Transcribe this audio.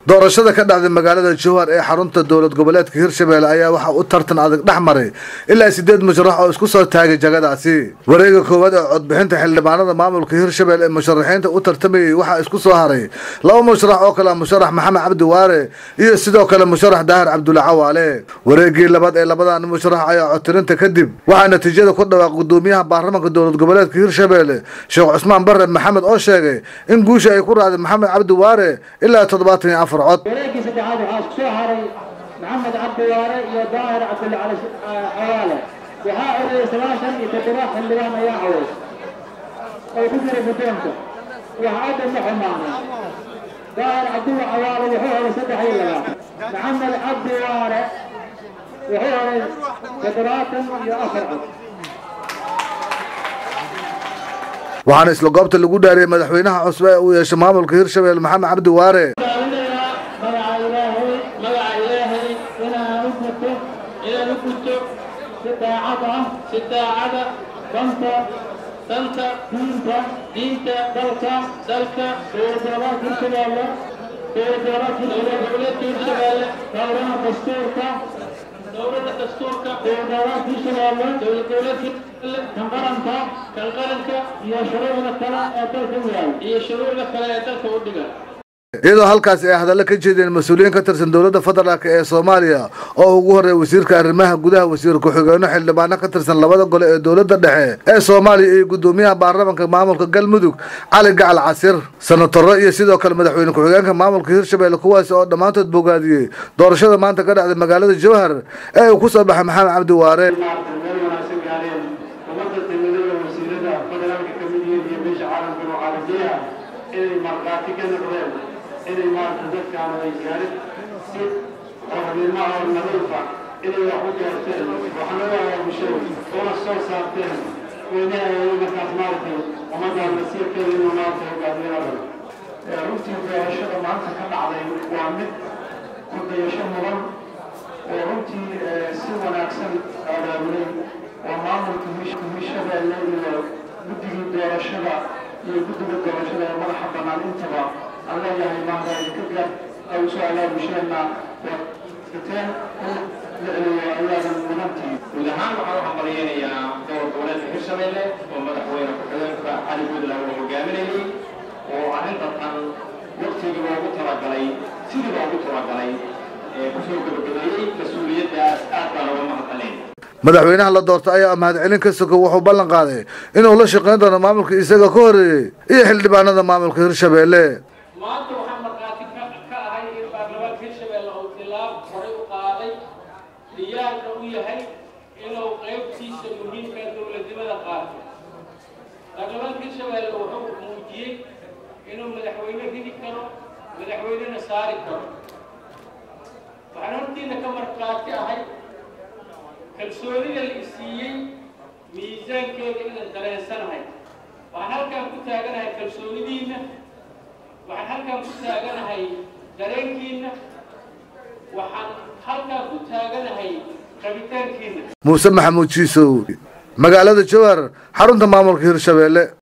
doorashada ka dhacday magaalada Jowhar ee xarunta dowlad goboleedka Hirshabelle ayaa waxa uu tartan adag dhaxmaray ilaa 8 musharax oo isku soo taagay jagadaasi wareega koowaad ee codbixinta xildhibaanada maamulka Hirshabelle ee musharaxiinta u tartamayay waxa isku soo haray laba musharax oo kala musharax Maxamed Cabdi Waare iyo sidoo kale musharax Daahir Cabdulla Cawaale wareegii labaad ee labadan musharax ayaa codtirinta kadib waxa natiijada ku dhawaaq gudoomiyaha baarlamaanka dowlad goboleedka Hirshabelle Sheekh Cusmaan Barre Maxamed oo sheegay in guusha ay ku raacday Maxamed Cabdi Waare ilaa 74 wareegii saddexaad waxaa soo haray Maxamed Cabdi Waare iyo Daahir Cabdulla Cawaale waxaa oday 97 xildhibaan ayaa caway oo ku jiray guddoonka waxa aad u xumaanay Daahir Cabdulla Cawaale wuxuu helay 3 Maxamed Cabdi Waare wuxuu helay 74 waxaana isla goobta lagu dhaariyay madaxweynaha cusub ee uu yeeshay maamulka Hirshabelle Maxamed Cabdi Waare سداعة دنتا دينتا دلكا دورات الشباب دورات الأولاد الشباب دورة دستورك دورات الشباب دولة كالقرنكا هي شروع لك لا يتلك iyadoo halkaas ay hadallo ka jeedeen mas'uuliyiin ka tirsan dowladda federaalka ee Soomaaliya oo ugu horeeyay wasiirka arrimaha gudaha wasiir ku-xigeenka xildhibaano ka tirsan labada gole ee dowladda dhexe ee Soomaaliya iyo gudoomiyaha baarlamaanka maamulka Galmudug Cali Gacal Casir senator iyo sidoo kale madaxweyne ku-xigeenka maamulka Hirshabelle kuwaas oo dhamaantood bogaadiyay doorashada maanta ka dhacday magaalada Jowhar ee uu ku soo baxay Maxamed Cabdi Waare إلى ما تذكر على الجانب وهذه المعه النظيفة إلى يحوك يرسل وحنوها ومشروع ونصر ساعتين وإنها يومك أسمارتي ومدى المسير كذي مناطق وقادرين أبدا رمتي في الشغل معك كان علي وعمد كنت يشمرا ورمتي سوى أكسن على أولي ومعمل كمشبه الليل بدي الدور الشبع يبدو بالدور الشبع مرحبا مع الانتباه الله يعني ما هذا يكتب أو سؤال مشينا وكتير أيام المنتي وده هم على حضرين يا دور دولة Hirshabelle ومدحوين كذلك علي بود له وجاملي وعند الآن وقت يجوا بتراجعي سيد يجوا بتراجعي كسر كبدي مسؤولية أكبر ومحتلين madaxweynaha la doortay ayaa mahadcelin ka soo wuxuu ballan qaaday inuu la shaqeyn doono maamulka isaga ka horeeyay iyo xildhibaanada maamulka Hirshabelle maanta waxaan markaati ka ahay in baarlamaanka Hirshabelle oo tilaab horay u qaaday diyaarna u yahay inuu qaybtiisa muhiimka dowladnimada qaato baarlamaanka Hirshabelle wuxuu muujiyay inuu madaxweyne heli karo madaxweynena saari karo waxaan hortiina ka markaati ahay kalsoonida la isiiyay miisaankeeda inaan dareensanahay waxaan halkan ku taaganahay kalsoonidiina waxaan halkan ku taaganahay dareenkiina waxaan halkan ku taaganahay rabitaankiina Muuse Maxamuud Jiisow magaalada Jowhar xarunta maamulka Hirshabelle